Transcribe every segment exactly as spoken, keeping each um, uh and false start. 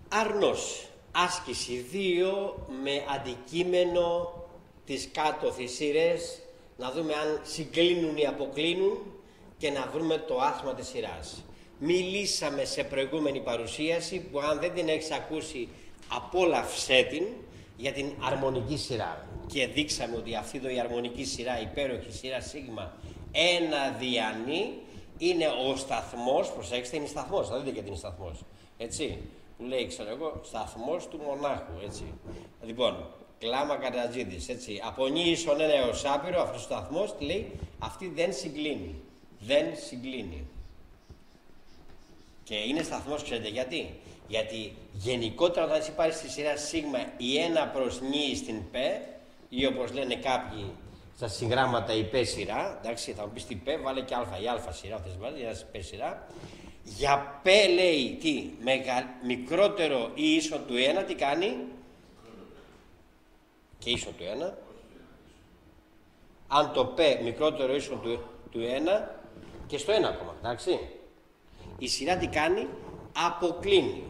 Άρνος, άσκηση δύο με αντικείμενο τις κάτω θυσίες, να δούμε αν συγκλίνουν ή αποκλίνουν και να βρούμε το άθροισμα της σειράς. Μιλήσαμε σε προηγούμενη παρουσίαση που αν δεν την έχεις ακούσει απόλαυσέ την για την αρμονική σειρά και δείξαμε ότι αυτή εδώ η αρμονική σειρά, η υπέροχη σειρά σίγμα ένα διανύ είναι ο σταθμός, προσέξτε, είναι σταθμός, θα δείτε γιατί είναι σταθμός, έτσι, που λέει, ξέρω εγώ, σταθμός του μονάχου, έτσι. Λοιπόν, κλάμα Καρατζίδης, έτσι, από νη ίσον ένα έως άπειρο, αυτός ο σταθμός, τι λέει, αυτή δεν συγκλίνει, δεν συγκλίνει. Και είναι σταθμός, ξέρετε γιατί, γιατί γενικότερα όταν εσύ πάρεις στη σειρά σίγμα η ένα προς νη στην π, ή όπως λένε κάποιοι στα συγγράμματα η π σειρά, εντάξει, θα μου πεις τι π, βάλε και α, η α σειρά, θες βάλει, η π σειρά. Για π λέει τι, μεγα, μικρότερο ή ίσον του ένα, τι κάνει, και ίσον του ένα. Αν το π μικρότερο ίσον του, του ένα, και στο ένα ακόμα, εντάξει. Η σειρά τι κάνει, αποκλίνει.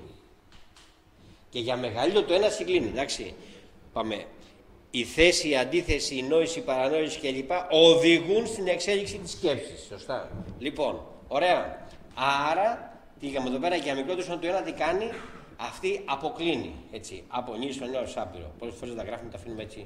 Και για μεγαλύτερο το ένα συγκλίνει, εντάξει. Πάμε. Η θέση, η αντίθεση, η νόηση, η παρανόηση κλπ. Οδηγούν στην εξέλιξη της σκέψης. Σωστά. Λοιπόν, ωραία. Άρα, τι είχαμε εδώ πέρα, για μικρότερο ίσον του ένα τι κάνει, αυτή αποκλίνει. Έτσι. Από νη ίσον έως άπειρο. Πολλές φορές τα γράφουμε, τα αφήνουμε έτσι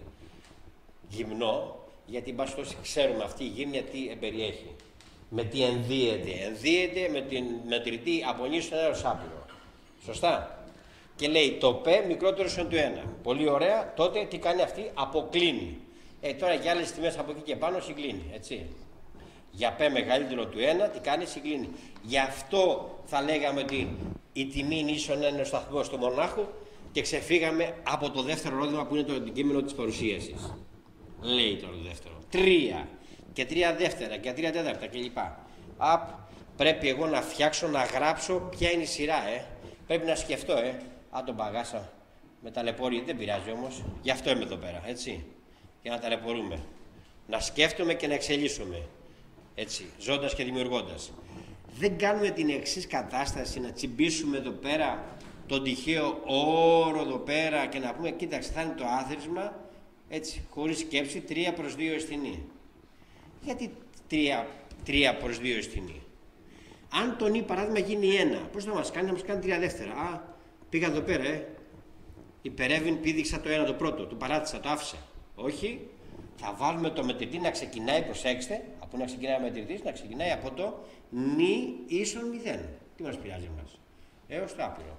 γυμνό, γιατί μπας τόσο ξέρουμε αυτή η γύμνια τι εμπεριέχει. Με τι ενδύεται. Ενδύεται με την μετρητή από νη ίσον έως άπειρο. Σωστά. Και λέει το π μικρότερο ίσον του ένα. Πολύ ωραία. Τότε τι κάνει αυτή, αποκλίνει. Ε, τώρα για άλλες τιμές από εκεί και πάνω συγκλίνει. Έτσι. Για π μεγαλύτερο του ένα, τι κάνει, συγκλίνει. Γι' αυτό θα λέγαμε ότι η τιμή είναι ίσον ένα είναι ο σταθμός του μονάχου και ξεφύγαμε από το δεύτερο ερώτημα που είναι το αντικείμενο της παρουσίασης. Λέει τώρα το δεύτερο. Τρία. Και τρία δεύτερα και τρία τέταρτα κλπ. Απ, πρέπει εγώ να φτιάξω, να γράψω ποια είναι η σειρά, ε. Πρέπει να σκεφτώ, ε. Αν τον παγάσα με ταλαιπωρεί, δεν πειράζει όμως. Γι' αυτό είμαι εδώ πέρα, έτσι. Για να ταλαιπωρούμε. Να σκέφτομαι και να εξελίσσουμε. Έτσι, ζώντας και δημιουργώντας. Δεν κάνουμε την εξής κατάσταση να τσιμπήσουμε εδώ πέρα τον τυχαίο όρο εδώ πέρα και να πούμε, κοίταξε, θα είναι το άθροισμα, έτσι, χωρίς σκέψη, τρία προς δύο αισθηνή. Γιατί τρία προς δύο αισθηνή. Αν το νη παράδειγμα γίνει ένα, πώς θα μας κάνει, να μας κάνει τρία δεύτερα. Α, πήγα εδώ πέρα, ε. Υπερεύειν, πήδηξα το ένα το πρώτο, το παράτησα, το άφησα. Όχι, θα βάλουμε το μετρητή να ξεκινάει, προσέξτε, από να ξεκινάει ο μετρητής, να ξεκινάει από το νη ίσον μηδέν. Τι μας πειράζει μας, έως το άπειρο.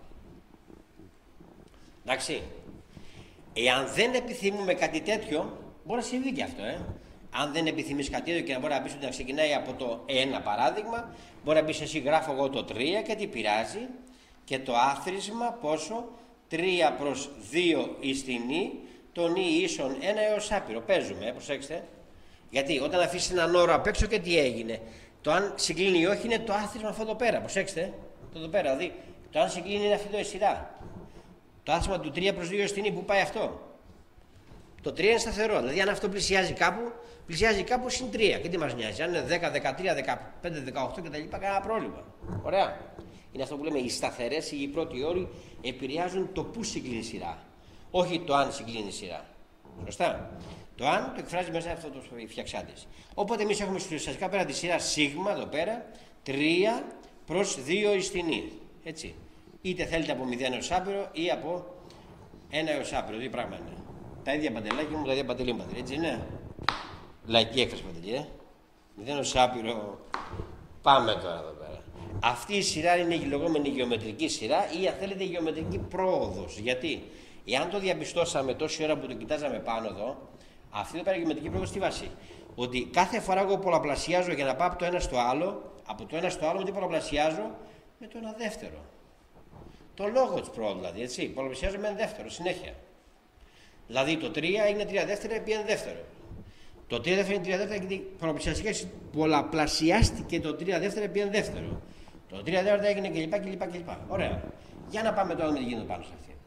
Εντάξει. Εάν δεν επιθυμούμε κάτι τέτοιο, μπορεί να συμβεί και αυτό, ε. Αν δεν επιθυμείς κάτι τέτοιο και να μπορεί να πεις ότι να ξεκινάει από το ένα παράδειγμα, μπορεί να πεις εσύ γράφω εγώ το τρία και τι πειράζει και το άθροισμα πόσο, τρία προς δύο εις την νη, το νη ίσον ένα έως άπειρο. Παίζουμε, ε, προσέξτε. Γιατί όταν αφήσεις έναν όρο απ' έξω και τι έγινε. Το αν συγκλίνει ή όχι είναι το άθροισμα αυτό εδώ πέρα. Προσέξτε. Το εδώ πέρα. Δηλαδή το αν συγκλίνει είναι αυτή εδώ η σειρά. Το άθροισμα του τρία προς δύο εις την νη, που πάει αυτό. Το τρία είναι σταθερό. Δηλαδή αν αυτό πλησιάζει κάπου, πλησιάζει κάπου συν τρία. Και τι μας νοιάζει. Αν είναι δέκα, δεκατρία, δεκαπέντε, δεκαοκτώ κτλ. Κανένα πρόβλημα. Ωραία. Είναι αυτό που λέμε οι σταθερές ή οι πρώτοι όροι επηρεάζουν το πού συγκλίνει η σειρά. Όχι το αν συγκλίνει η σειρά. Σωστά. Το αν το εκφράζει μέσα αυτό το φτιαξάντης. Οπότε εμείς έχουμε ουσιαστικά πέρα τη σειρά σίγμα εδώ πέρα τρία προς δύο εις την νη. Έτσι. Είτε θέλετε από μηδέν έως άπειρο ή από ένα έως άπειρο. Δύο πράγματα είναι. Τα ίδια παντελάκια μου, τα ίδια παντελή μου. Έτσι είναι. Λαϊκή έκφραση παντελή, ε. μηδέν έως άπειρο. Πάμε τώρα εδώ πέρα. Αυτή η σειρά είναι η λεγόμενη γεωμετρική σειρά ή αν θέλετε γεωμετρική πρόοδος. Γιατί, εάν το διαπιστώσαμε τόση ώρα που το κοιτάζαμε πάνω εδώ, αυτή εδώ πέρα η γεωμετρική πρόοδος τι βάση. Ότι κάθε φορά εγώ πολλαπλασιάζω για να πάω από το ένα στο άλλο, από το ένα στο άλλο, με τι πολλαπλασιάζω, με το ένα δεύτερο. Το λόγο της πρόοδου δηλαδή, έτσι. Πολλαπλασιάζω με ένα δεύτερο συνέχεια. Δηλαδή το τρία είναι τρία δεύτερα επί ένα δεύτερο. Το τρία δεύτερα είναι τρία δεύτερα γιατί πολλαπλασιάστηκε το τρία δεύτερα επί ένα δεύτερο. Το τρία δεύτερα έγινε κλπ. κλπ, κλπ. Ωραία. Για να πάμε τώρα με τι γίνεται πάνω σε αυτή.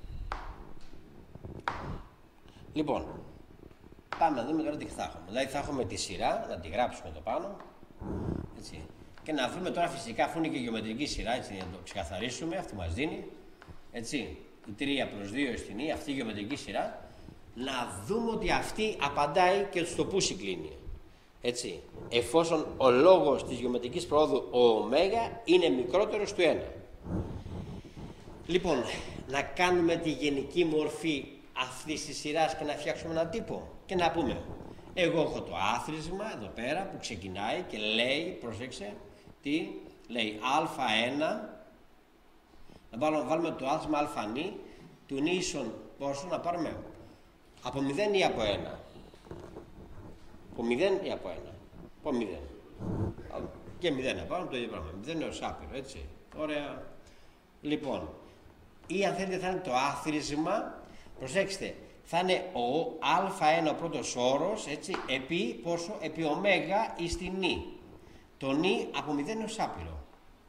Λοιπόν, πάμε να δούμε τώρα τι θα έχουμε. Δηλαδή θα έχουμε τη σειρά, να τη γράψουμε εδώ πάνω. Έτσι. Και να δούμε τώρα φυσικά, αφού είναι και γεωμετρική σειρά, έτσι, να το ξεκαθαρίσουμε, αυτό μας δίνει. Έτσι. η τρία προς δύο στην νη, αυτή η γεωμετρική σειρά, να δούμε ότι αυτή απαντάει και στο πού συγκλίνει. Έτσι, εφόσον ο λόγος της γεωμετρικής προόδου, ο ω, είναι μικρότερος του ένα. Λοιπόν, να κάνουμε τη γενική μορφή αυτής της σειράς και να φτιάξουμε έναν τύπο και να πούμε, εγώ έχω το άθροισμα εδώ πέρα που ξεκινάει και λέει, προσέξτε, τι λέει, α1, να βάλουμε, βάλουμε το άθροισμα α νη, του νη ίσον πόσο, να πάρουμε από μηδέν ή από ένα. Από μηδέν ή από ένα. Από μηδέν. Και μηδέν να πάρουμε το ίδιο πράγμα. μηδέν έως άπειρο, έτσι. Ωραία. Λοιπόν, ή αν θέλετε θα είναι το άθροισμα, προσέξτε, θα είναι ο α1 ο πρώτος όρος, έτσι, επί πόσο, επί ω εις την νη. Το νη από μηδέν έως άπειρο.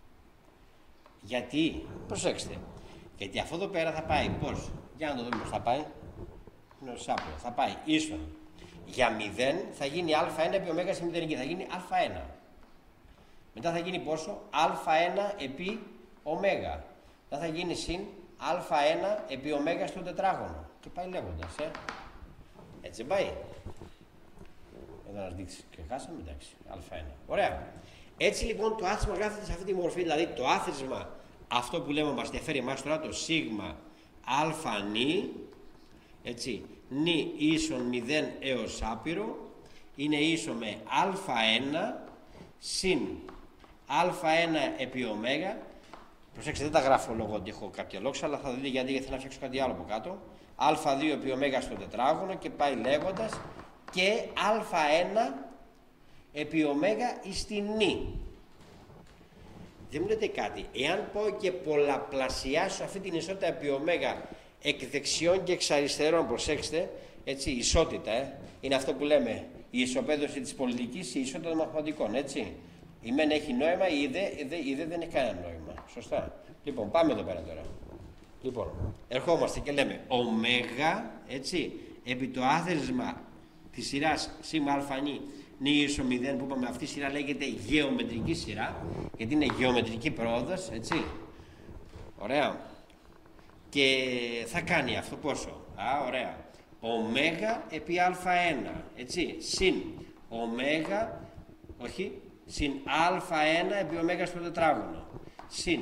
Γιατί, προσέξτε, γιατί αυτό εδώ πέρα θα πάει πώς, για να το δούμε πώς θα πάει, είναι ως άπειρο, θα πάει ίσον. Για μηδέν θα γίνει α1 επί ω στη μηδενική, θα γίνει α1. Μετά θα γίνει πόσο, α1 επί ω. Μετά θα γίνει συν α1 επί ω στο τετράγωνο. Και πάει λέγοντας, ε. Έτσι πάει. Εδώ να δείξει και χάσαμε, εντάξει, α1. Ωραία. Έτσι λοιπόν το άθροισμα γράφεται σε αυτή τη μορφή, δηλαδή το άθροισμα, αυτό που λέμε μας ενδιαφέρει εμάς τώρα, το σίγμα α νη, έτσι, νη ίσον μηδέν έως άπειρο, είναι ίσο με α1 συν α1 επί ω. Προσέξτε, δεν τα γράφω λόγω ότι έχω κάποια λόγια, αλλά θα δείτε γιατί, γιατί θέλω να φτιάξω κάτι άλλο από κάτω. α2 επί ω στο τετράγωνο και πάει λέγοντας και α1 επί ω στην νη. Δεν μου λέτε κάτι, εάν πω και πολλαπλασιάσω αυτή την ισότητα επί ω εκ δεξιών και εξ αριστερών, προσέξτε, έτσι, ισότητα, ε, είναι αυτό που λέμε, η ισοπαίδωση της πολιτικής, η ισότητα των μαθηματικών, έτσι. Η μεν έχει νόημα, η δε, η δε, η δε δεν έχει κανένα νόημα. Σωστά. Λοιπόν, πάμε εδώ πέρα τώρα. Λοιπόν, ερχόμαστε και λέμε ωμέγα, έτσι, επί το άθροισμα της σειράς σίγμα α νη, νη ίσο μηδέν, που είπαμε αυτή η σειρά λέγεται γεωμετρική σειρά, γιατί είναι γεωμετρική πρόοδος, έτσι. Ωραία. Και θα κάνει αυτό πόσο. Α, ωραία. Ωμέγα επί α1, έτσι, συν ωμέγα, όχι, συν α1 επί ω στο τετράγωνο, συν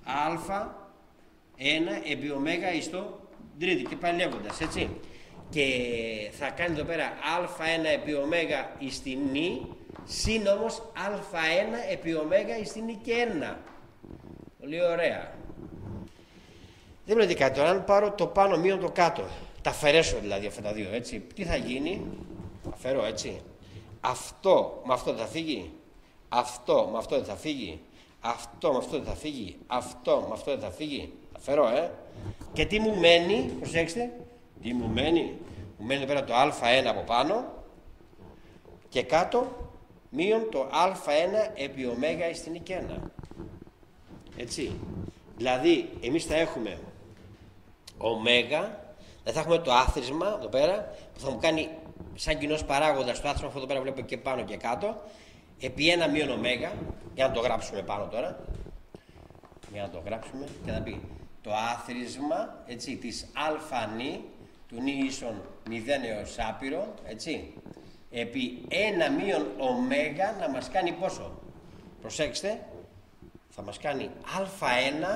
α1 επί ω εις το τρίτη και πάει λέγοντας, έτσι. Και θα κάνει εδώ πέρα α1 επί ω εις την νη, συν όμως α1 επί ω εις την νη και ένα. Πολύ ωραία. Δεν μου λέτε κάτι τώρα, αν πάρω το πάνω μείον το κάτω, τα αφαιρέσω δηλαδή αυτά τα δύο, έτσι, τι θα γίνει, αφαιρώ, έτσι. Αυτό με αυτό δεν θα φύγει, αυτό με αυτό δεν θα φύγει, αυτό με αυτό δεν θα φύγει, αυτό με αυτό δεν θα φύγει, αφαιρώ, ε. Και τι μου μένει, προσέξτε, τι μου μένει, μου μένει εδώ πέρα το α1 από πάνω και κάτω μείον το α1 επί ω στην νη ένα. Έτσι. Δηλαδή, εμείς θα έχουμε ωμέγα, δεν θα έχουμε το άθροισμα εδώ πέρα, που θα μου κάνει σαν κοινός παράγοντας το άθροισμα αυτό εδώ πέρα βλέπω και πάνω και κάτω, επί ένα μείον ωμέγα, για να το γράψουμε πάνω τώρα, για να το γράψουμε και θα πει το άθροισμα, έτσι, της α νη, του νη ίσον μηδέν έως άπειρο, έτσι, επί ένα μείον ωμέγα να μας κάνει πόσο. Προσέξτε, θα μας κάνει α1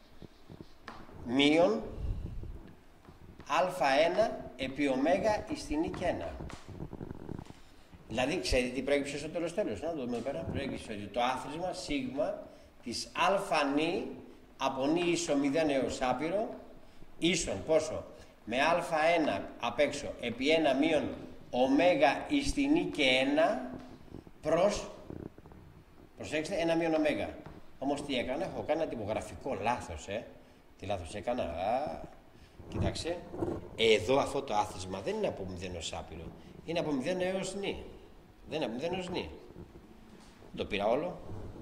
μείον α1 επί ω εις την νη και ένα. Δηλαδή, ξέρετε τι προέκυψε στο τέλος τέλος, να το δούμε εδώ πέρα. Προέκυψε ότι το άθροισμα σίγμα της α νη από νη ίσο μηδέν έως άπειρο, ίσον πόσο, με α1 απ' έξω επί ένα μείον ω εις την νη και ένα προς, προσέξτε, ένα μείον ω. Όμως τι έκανα, έχω κάνει ένα τυπογραφικό λάθος, ε. Τι λάθος έκανα, α, κοιτάξτε, εδώ αυτό το άθροισμα δεν είναι από μηδέν έως άπειρο, είναι από μηδέν έως νη. Δεν είναι από μηδέν έως νη. Το πήρα όλο.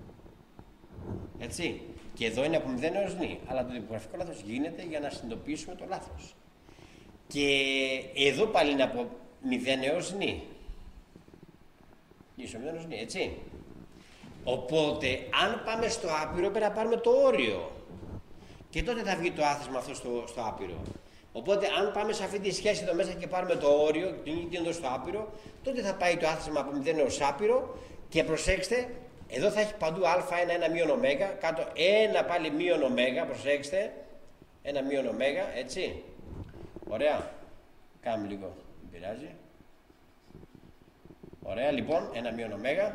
Έτσι. Και εδώ είναι από μηδέν έως νη. Αλλά το τυπογραφικό λάθος γίνεται για να συνειδητοποιήσουμε το λάθος. Και εδώ πάλι είναι από μηδέν έως νη. Ίσο μηδέν έως νη, έτσι. Οπότε, αν πάμε στο άπειρο, πρέπει να πάρουμε το όριο. Και τότε θα βγει το άθροισμα αυτό στο, στο άπειρο. Οπότε, αν πάμε σε αυτή τη σχέση εδώ μέσα και πάρουμε το όριο, την εδώ στο άπειρο, τότε θα πάει το άθροισμα από μηδέν έως άπειρο και προσέξτε, εδώ θα έχει παντού α1, ένα μείον ω, κάτω ένα πάλι μείον ω, προσέξτε, ένα μείον ω, έτσι. Ωραία. Κάνουμε λίγο, δεν πειράζει. Ωραία, λοιπόν, ένα μείον ω.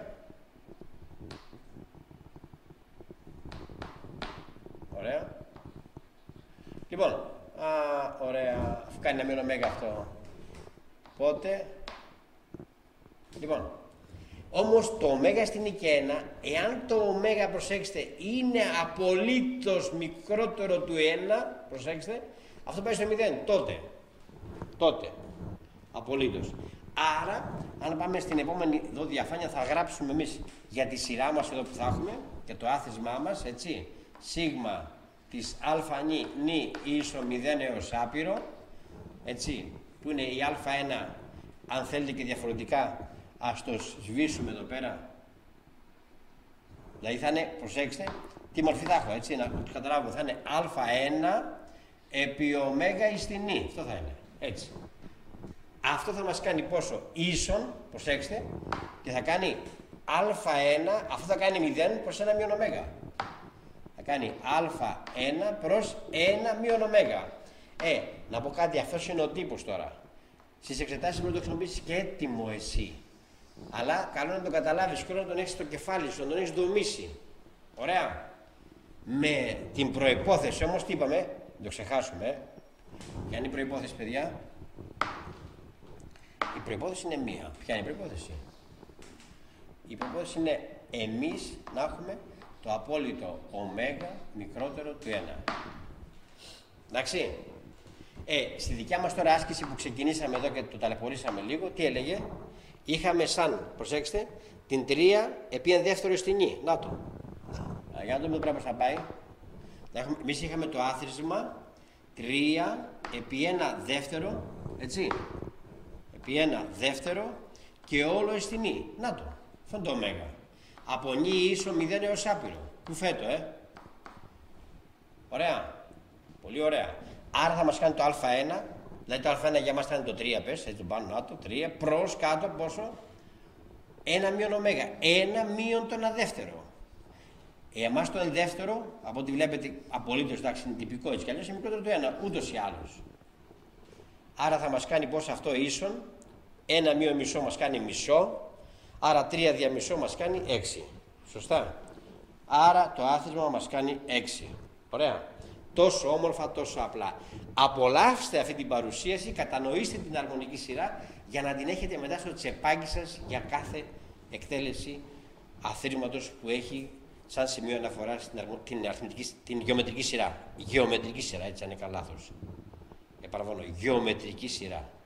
Ωραία. Λοιπόν, α, ωραία, αφού κάνει ένα μείον ω αυτό. Πότε. Λοιπόν, όμως το ω στην νίκη ένα, εάν το ω, προσέξτε, είναι απολύτως μικρότερο του ένα, προσέξτε, αυτό πάει στο μηδέν, τότε. Τότε. Απολύτως. Άρα, αν πάμε στην επόμενη εδώ διαφάνεια, θα γράψουμε εμείς για τη σειρά μας εδώ που θα έχουμε, για το άθροισμά μας, έτσι, σίγμα της α νι, νι ίσο μηδέν έως άπειρο, έτσι, που είναι η α1, αν θέλετε και διαφορετικά, ας το σβήσουμε εδώ πέρα. Δηλαδή θα είναι, προσέξτε, τι μορφή θα έχω, έτσι, να το καταλάβουμε, θα είναι α1 επί ω εις την νι, αυτό θα είναι, έτσι. Αυτό θα μας κάνει πόσο, ίσον, προσέξτε, και θα κάνει α1, αυτό θα κάνει μηδέν προς ένα μείον ω. Θα κάνει α1 προς ένα μείον ω. Ε, να πω κάτι, αυτός είναι ο τύπος τώρα. Στις εξετάσεις μπορεί να το χρησιμοποιήσεις και έτοιμο εσύ. Αλλά καλό να το καταλάβεις και να τον έχεις στο κεφάλι σου, να τον έχεις δομήσει. Ωραία. Με την προϋπόθεση όμως, τι είπαμε, δεν το ξεχάσουμε. Ποια είναι η προϋπόθεση, παιδιά? Η προϋπόθεση είναι μία. Ποια είναι η προϋπόθεση? Η προϋπόθεση είναι εμείς να έχουμε το απόλυτο ω μικρότερο του ένα. Εντάξει. Ε, στη δικιά μας τώρα άσκηση που ξεκινήσαμε εδώ και το ταλαιπωρήσαμε λίγο, τι έλεγε? Είχαμε σαν, προσέξτε, την τρία επί ένα δεύτερο στην νι. Να το. Για να δούμε το πράγμα πώς θα πάει. Εμείς είχαμε το άθροισμα τρία επί ένα δεύτερο, έτσι. Επί ένα δεύτερο και όλο στην νι. Να το. Αυτό είναι το ω. Από νι ίσο μηδέν έως άπειρο. Κουφέτο, ε. Ωραία. Πολύ ωραία. Άρα θα μας κάνει το α1, δηλαδή το α1 για μας θα είναι το τρία, πες, έτσι το πάνω, να το, τρία, προς κάτω πόσο? ένα μείον ω, ένα μείον το ένα δεύτερο. Ε, εμάς το ένα δεύτερο, από ό,τι βλέπετε, απολύτως, εντάξει, είναι τυπικό έτσι κι αλλιώς, είναι μικρότερο το ένα, ούτως ή άλλως. Άρα θα μας κάνει πόσο αυτό ίσον, ένα μείον μισό μας κάνει μισό, άρα τρία δια μισό μας κάνει έξι. Σωστά. Άρα το άθροισμα μας κάνει έξι. Ωραία. Τόσο όμορφα, τόσο απλά. Απολαύστε αυτή την παρουσίαση, κατανοήστε την αρμονική σειρά για να την έχετε μετά στο τσεπάκι σας για κάθε εκτέλεση αθροίσματος που έχει σαν σημείο αναφορά στην την, την γεωμετρική σειρά. Γεωμετρική σειρά, έτσι αν είναι καλά λάθος. Επαναλαμβάνω, γεωμετρική σειρά.